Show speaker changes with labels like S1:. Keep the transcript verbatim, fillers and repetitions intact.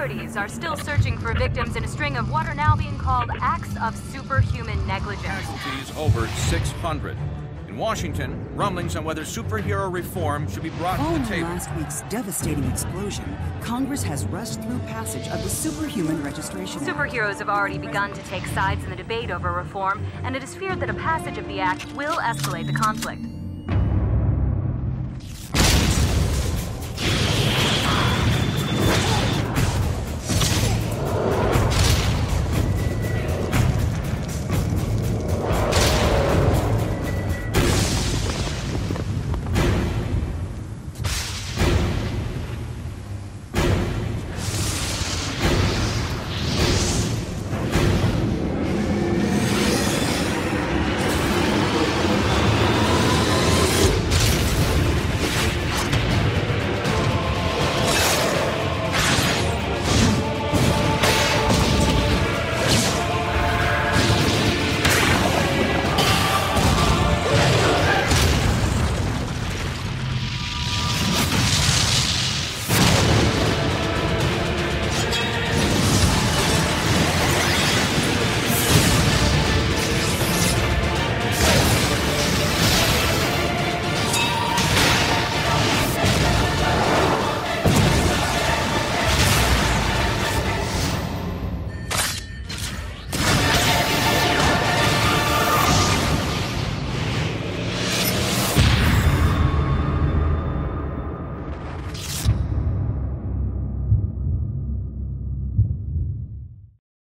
S1: Authorities are still searching for victims in a string of what are now being called acts of superhuman negligence.
S2: Casualties over six hundred. In Washington, rumblings on whether superhero reform should be brought
S3: Following
S2: to the table.
S3: last week's devastating explosion, Congress has rushed through passage of the Superhuman Registration Act.
S1: Superheroes have already begun to take sides in the debate over reform, and it is feared that a passage of the act will escalate the conflict.